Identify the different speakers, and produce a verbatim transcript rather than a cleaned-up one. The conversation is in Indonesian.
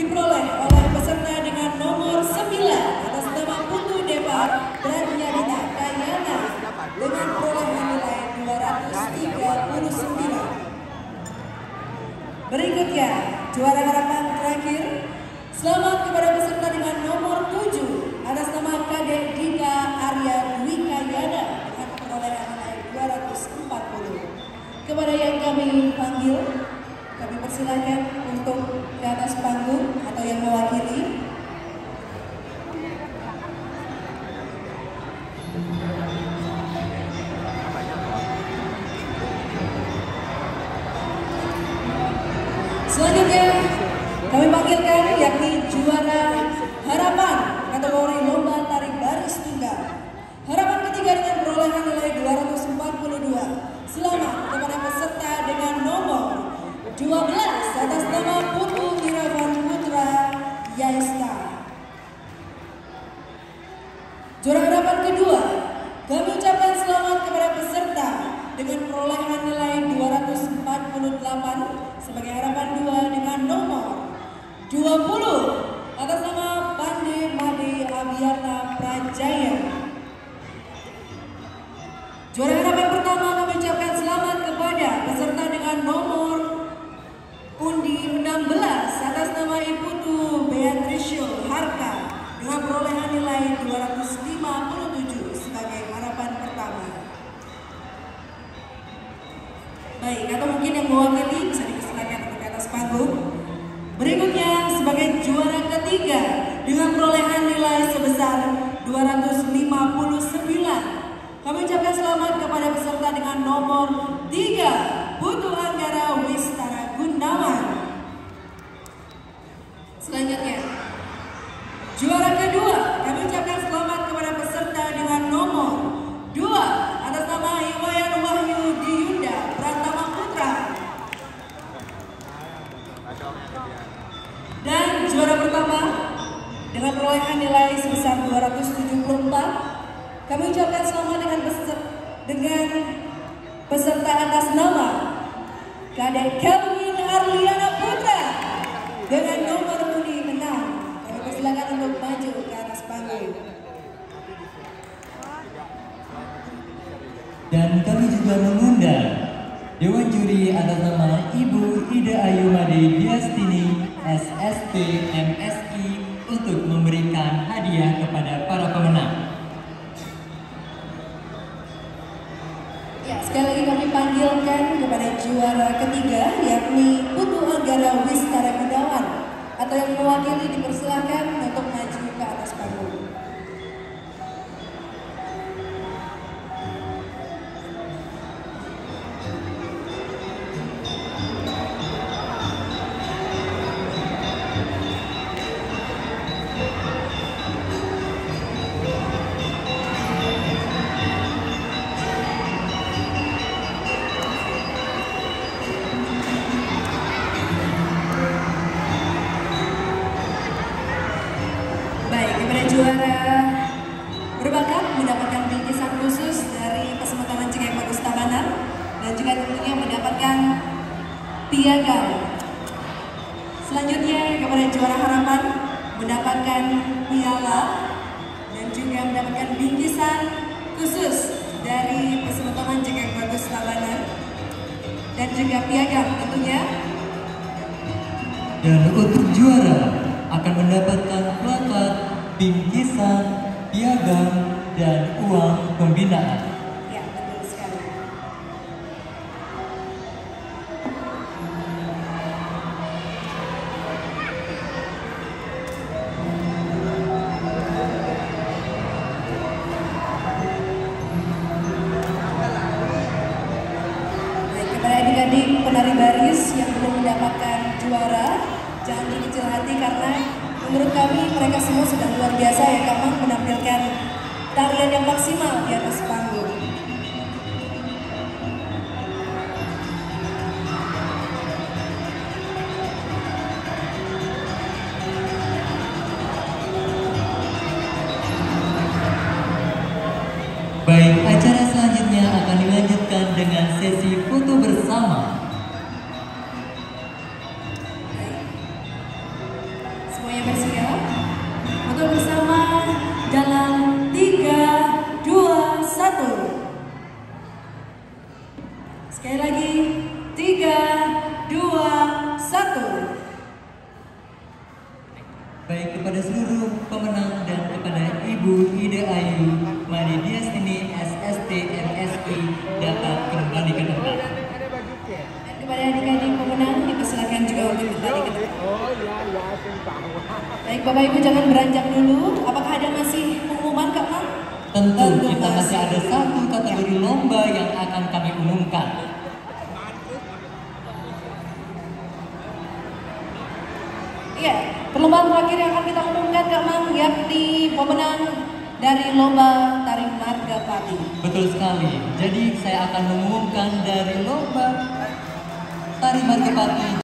Speaker 1: diperoleh oleh peserta dengan nomor sembilan atas nama Putu Depa Bradyadita Kayana dengan perolehan nilai dua ratus tiga puluh sembilan. Berikutnya, juara harapan terakhir, selamat kepada peserta dengan nomor tujuh atas nama Kadek Dika Arya Dwi Kayana dengan perolehan nilai dua ratus empat puluh. Kepada yang kami panggil, kami persilakan untuk ke atas panggung atau yang mewakili. Selanjutnya kami panggilkan yakni juara harapan kategori lomba tarik baris tunggal. Harapan ketiga dengan perolehan nilai dua ratus empat puluh dua. Selamat kepada peserta dengan nomor dua belas atas nama Putu Irawan Putra Yaista. Juara harapan kedua, kami ucapkan selamat kepada peserta dengan perolehan nilai dua ratus empat puluh delapan sebagai harapan dua dengan nomor dua puluh atas nama Pande Made Abiyata Prajaya. Juara harapan pertama kami ucapkan selamat kepada peserta dengan nomor undi enam belas atas nama Iputu Beatrice Harka dengan perolehan nilai dua ratus lima puluh tujuh sebagai harapan pertama. Baik, atau mungkin yang mewakili bisa dipersilakan untuk ke atas panggung. Berikutnya sebagai juara ketiga dengan perolehan nilai sebesar dua ratus lima puluh sembilan. Kami ucapkan selamat kepada peserta dengan nomor tiga, Putu Anggara Wistara Gunawan. Selanjutnya, juara kedua, kami ucapkan selamat kepada peserta dengan nomor dua atas nama Iwayan Wahyu Diyunda Pratama Putra. Dan juara pertama dengan perolehan nilai sebesar dua ratus tujuh puluh empat. Kami ucapkan selamat dengan peserta, dengan peserta atas nama Kadek Kelvin Arliana Putra dengan nomor undi enam. Kami persilakan untuk maju ke atas panggung.
Speaker 2: Dan kami juga mengundang Dewan Juri atas nama Ibu Ida Ayumade Diastini S S T M S I untuk memberikan hadiah kepada para pemenang.
Speaker 1: Ya, sekali lagi kami panggilkan kepada juara ketiga yakni Putu Anggara Wistara Gunawan atau yang mewakili dipersilakan untuk maju ke atas panggung. Juara berbakat mendapatkan bingkisan khusus dari Kesempatan Cengkeh Bagus Tabanan dan juga tentunya mendapatkan piagam. Selanjutnya kepada juara harapan mendapatkan piala dan juga mendapatkan bingkisan khusus dari Kesempatan Cengkeh Bagus Tabanan dan juga piagam tentunya.
Speaker 2: Dan untuk juara akan mendapatkan plakat, bingkisan, piagam, dan uang pembinaan.
Speaker 1: Ya, betul sekali. Baik, kepada adik-adik penari baris yang belum mendapatkan juara, jangan berkecil hati karena menurut kami mereka semua sudah luar biasa ya kamu menampilkan tarian yang maksimal di atas panggung.
Speaker 2: Baik, acara selanjutnya akan dilanjutkan dengan sesi foto bersama.
Speaker 1: Baik, Bapak Ibu jangan beranjak dulu. Apakah ada masih pengumuman, Kak Mang?
Speaker 2: Tentu,
Speaker 1: Tentu
Speaker 2: kita masih
Speaker 1: masih.
Speaker 2: ada satu kategori lomba yang akan kami umumkan.
Speaker 1: Iya, perlombaan terakhir yang akan kita umumkan, Kak Mang, yakni pemenang dari lomba tari marga pati.
Speaker 2: Betul sekali. Jadi saya akan mengumumkan dari lomba tari marga pati